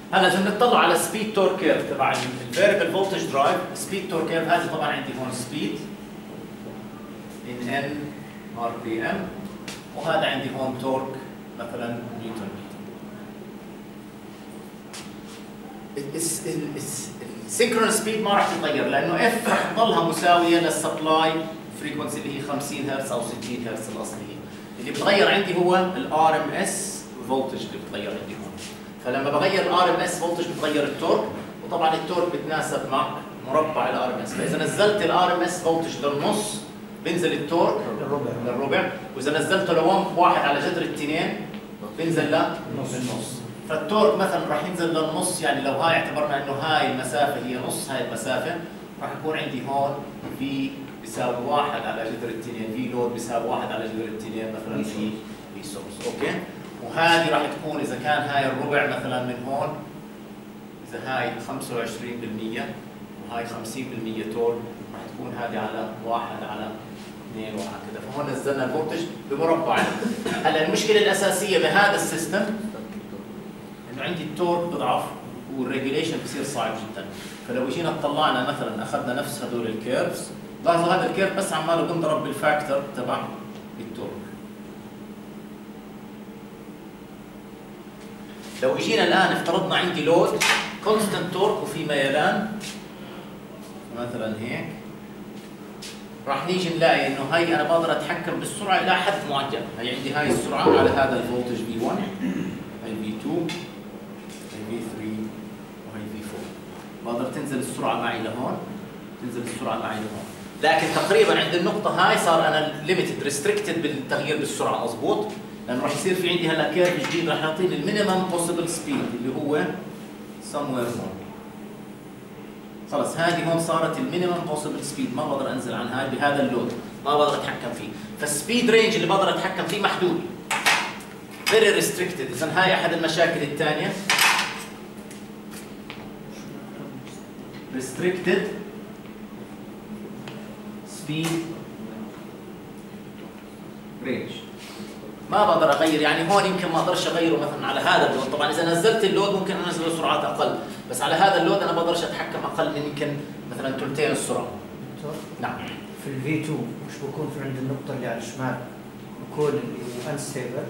هلا اذا نطلع على سبيد تورك كيرف تبع الفيريبل فولتج درايف، سبيد تورك كيرف هذه طبعا عندي هون سبيد ان ان ار بي ام، وهذا عندي هون تورك مثلا نيوتن متر. السينكرونس سبيد ما راح تتغير لانه اف راح تضلها مساويه للسبلاي فريكونسي اللي هي 50 هرتز او 60 هرتز الاصليه. اللي بتغير عندي هو الار ام اس فولتج اللي بتغير عندي هون. فلما بغير الار ام اس فولتج بتغير التورك، وطبعا التورك بتناسب مع مربع الار ام اس، فاذا نزلت الار ام اس فولتج للنص بينزل التورك للربع، واذا نزلته لواحد على جذر الاثنين بينزل للنص. فالتورك مثلا راح ينزل للنص، يعني لو هاي اعتبرنا انه هاي المسافه هي نص هاي المسافه، راح يكون عندي هون في بيساوي 1 على جذر الاثنين، في لود بيساوي 1 على جذر الاثنين مثلا في سورس، اوكي؟ وهذه راح تكون اذا كان هاي الربع مثلا من هون، اذا هاي 25% وهاي 50% تورك، راح تكون هذه على 1 على 2 وهكذا، فهون نزلنا الفولتج بمربع. هلا المشكله الاساسيه بهذا السيستم انه عندي التورك بضعف والريجوليشن بصير صعب جدا. فلو اجينا طلعنا مثلا اخذنا نفس هذول الكيرفز، لاحظوا هذا الكيرف بس عماله بنضرب بالفاكتور تبع التورك. لو اجينا الان افترضنا عندي لود كونستنت تورك وفي ميلان مثلا هيك، راح نيجي نلاقي انه هي انا بقدر اتحكم بالسرعه الى حد معين. هي عندي هاي السرعه على هذا الفولتج V1، هي V2، هي V3 وهي V4. بقدر تنزل السرعه معي لهون، تنزل السرعه معي لهون، لكن تقريبا عند النقطه هاي صار انا ليميتد ريستريكتد بالتغيير بالسرعه، مضبوط؟ لانه راح يصير في عندي هلا كيرف جديد راح يعطيني المينيمم بوسيبل سبيد اللي هو somewhere هون. خلص هذه هون صارت المينيمم بوسيبل سبيد، ما بقدر انزل عن هاي بهذا اللود، ما بقدر اتحكم فيه، فالسبيد رينج اللي بقدر اتحكم فيه محدود. فيري ريستريكتد، اذا هاي احد المشاكل الثانيه. ريستريكتد سبيد رينج، ما بقدر اغير، يعني هون يمكن ما اقدرش اغيره مثلا على هذا اللود، طبعا اذا نزلت اللود ممكن انزله سرعات اقل، بس على هذا اللود انا بقدرش اتحكم اقل من يمكن مثلا ثلثين السرعه. نعم. في الفي 2 مش بكون في عند النقطه اللي على الشمال بكون انستيبل؟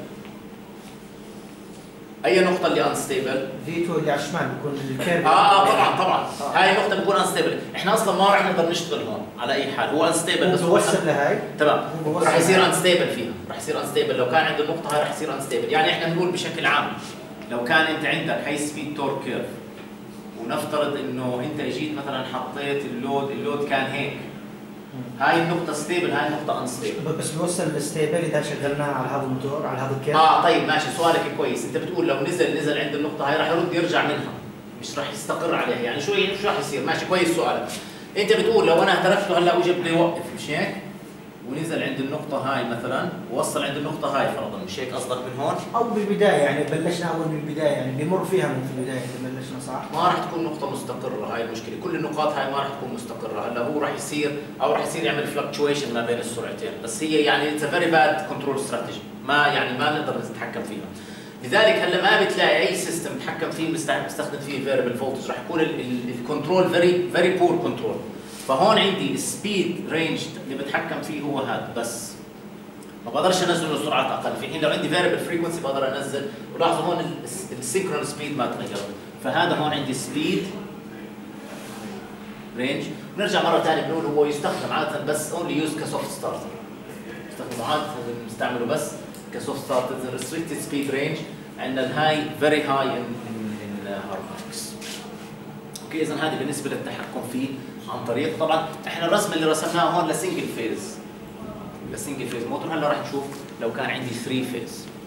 اي نقطه اللي انستيبل؟ في 2 اللي على الشمال بكون الكيرف. طبعا هاي النقطه بتكون انستيبل، احنا اصلا ما راح نقدر نشتغل هون على اي حال، هو انستيبل بس بوصل لهاي تمام، راح يصير انستيبل فيها، راح يصير انستيبل لو كان عند النقطه هاي راح يصير انستيبل. يعني احنا بنقول بشكل عام لو كان انت عندك هاي سبيد تورك كيرف، ونفترض انه انت اجيت مثلا حطيت اللود كان هيك، هاي النقطة ستيبل، هاي النقطة انستيبل. بس بيوصل للستيبل اذا شغلناه على هذا الموتور على هذا الكيرف. طيب ماشي، سؤالك كويس، انت بتقول لو نزل عند النقطة هاي راح يرد يرجع منها، مش راح يستقر عليها، يعني شو راح يصير؟ ماشي كويس سؤالك. انت بتقول لو انا تركته هلا واجى بده يوقف، مش هيك؟ ونزل عند النقطة هاي مثلا ووصل عند النقطة هاي فرضا، مش هيك قصدك من هون؟ أو بالبداية يعني بلشنا أول من البداية، يعني بيمر فيها من في البداية إذا بلشنا صح؟ ما راح تكون نقطة مستقرة، هاي المشكلة، كل النقاط هاي ما راح تكون مستقرة، هلا هو راح يصير يعمل فلكتويشن ما بين السرعتين، بس هي يعني اتس فيري باد كنترول استراتيجي، ما بنقدر نتحكم فيها. لذلك هلا ما بتلاقي أي سيستم بتحكم فيه بستخدم فيه فيريبل فولتج، راح يكون الكنترول فيري بور كنترول. فهون عندي السبيد رينج اللي بتحكم فيه هو هذا بس، ما بقدرش انزل له سرعات اقل، في حين لو عندي فيريبل فريكونسي بقدر انزل، ولاحظوا هون السينكرون سبيد ما تغير، فهذا هون عندي سبيد رينج. نرجع مره ثانيه بنقول هو يستخدم عاده بس اونلي يوز كسوفت ستارتر، يستخدم عاده بنستعمله بس كسوفت ستارتر. ريستريكتد سبيد رينج عندنا الهاي فيري هاي ان هارمونكس. اوكي، اذا هذه بالنسبه للتحكم فيه عن طريق، طبعا احنا الرسم اللي رسمناه هون لسنجل فيز موتور. هلا راح نشوف لو كان عندي 3 فيز.